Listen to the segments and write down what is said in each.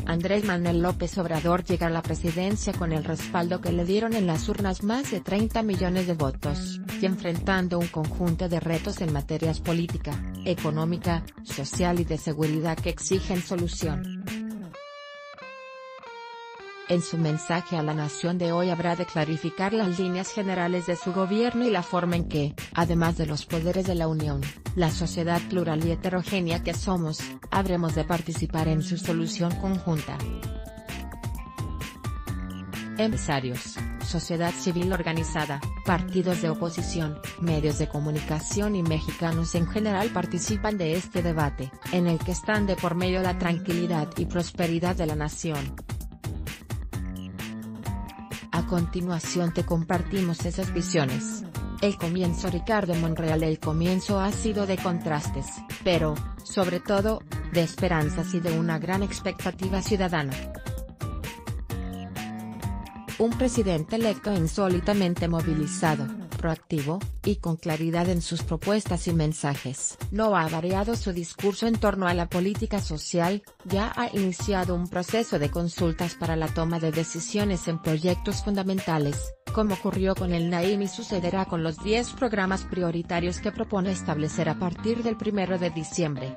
Andrés Manuel López Obrador llega a la presidencia con el respaldo que le dieron en las urnas más de 30 millones de votos, y enfrentando un conjunto de retos en materias política, económica, social y de seguridad que exigen solución. En su mensaje a la nación de hoy habrá de clarificar las líneas generales de su gobierno y la forma en que, además de los poderes de la Unión, la sociedad plural y heterogénea que somos, habremos de participar en su solución conjunta. Empresarios, sociedad civil organizada, partidos de oposición, medios de comunicación y mexicanos en general participan de este debate, en el que están de por medio la tranquilidad y prosperidad de la nación. A continuación te compartimos esas visiones. El comienzo Ricardo Monreal. El comienzo ha sido de contrastes, pero, sobre todo, de esperanzas y de una gran expectativa ciudadana. Un presidente electo insólitamente movilizado, proactivo, y con claridad en sus propuestas y mensajes. No ha variado su discurso en torno a la política social, ya ha iniciado un proceso de consultas para la toma de decisiones en proyectos fundamentales, como ocurrió con el Naim y sucederá con los 10 programas prioritarios que propone establecer a partir del 1 de diciembre.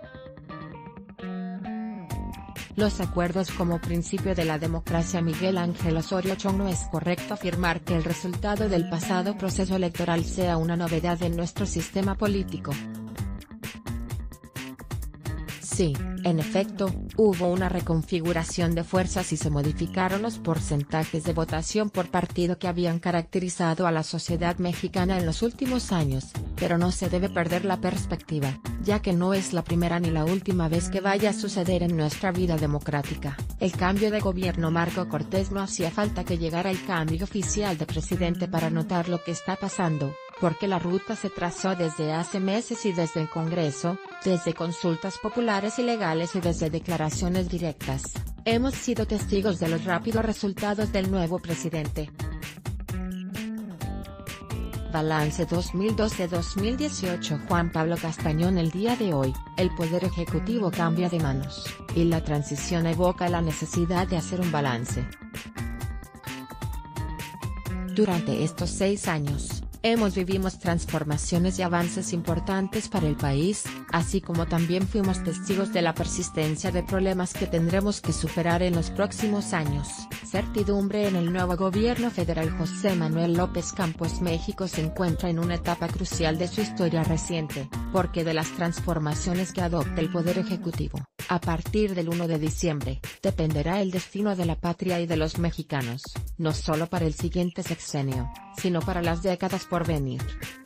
Los acuerdos como principio de la democracia. Miguel Ángel Osorio Chong. No es correcto afirmar que el resultado del pasado proceso electoral sea una novedad en nuestro sistema político. Sí, en efecto, hubo una reconfiguración de fuerzas y se modificaron los porcentajes de votación por partido que habían caracterizado a la sociedad mexicana en los últimos años, pero no se debe perder la perspectiva, ya que no es la primera ni la última vez que vaya a suceder en nuestra vida democrática. El cambio de gobierno. Marco Cortés. No hacía falta que llegara el cambio oficial de presidente para notar lo que está pasando, porque la ruta se trazó desde hace meses y desde el Congreso, desde consultas populares y legales y desde declaraciones directas. Hemos sido testigos de los rápidos resultados del nuevo presidente. Balance 2012-2018. Juan Pablo Castañón. El día de hoy, el Poder Ejecutivo cambia de manos, y la transición evoca la necesidad de hacer un balance. Durante estos 6 años, vivimos transformaciones y avances importantes para el país, así como también fuimos testigos de la persistencia de problemas que tendremos que superar en los próximos años. Certidumbre en el nuevo gobierno federal. José Manuel López Campos. México se encuentra en una etapa crucial de su historia reciente, porque de las transformaciones que adopte el Poder Ejecutivo, a partir del 1 de diciembre, dependerá el destino de la patria y de los mexicanos, no solo para el siguiente sexenio, sino para las décadas por venir.